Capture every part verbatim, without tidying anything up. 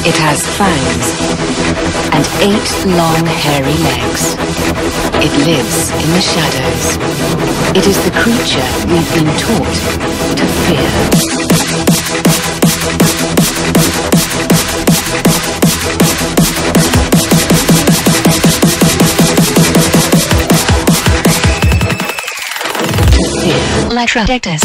It has fangs and eight long hairy legs. It lives in the shadows. It is the creature we've been taught to fear. Latrodectus.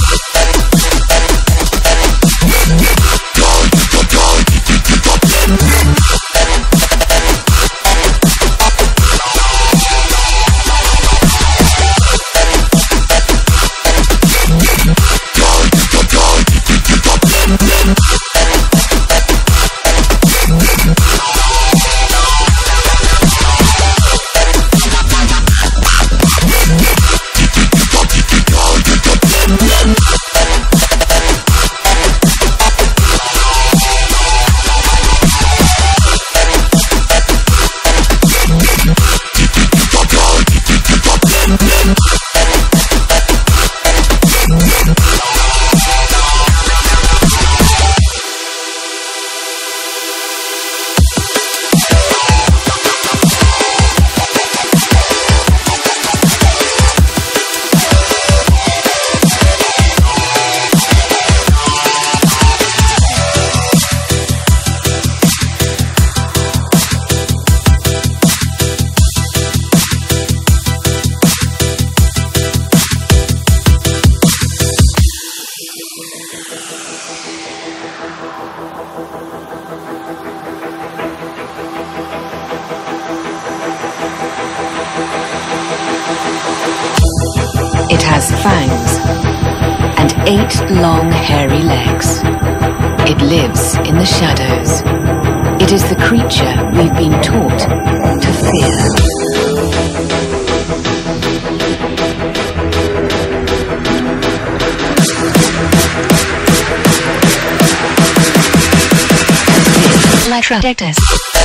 It has fangs and eight long hairy legs. It lives in the shadows. It is the creature we've been taught to fear. Latrodectus.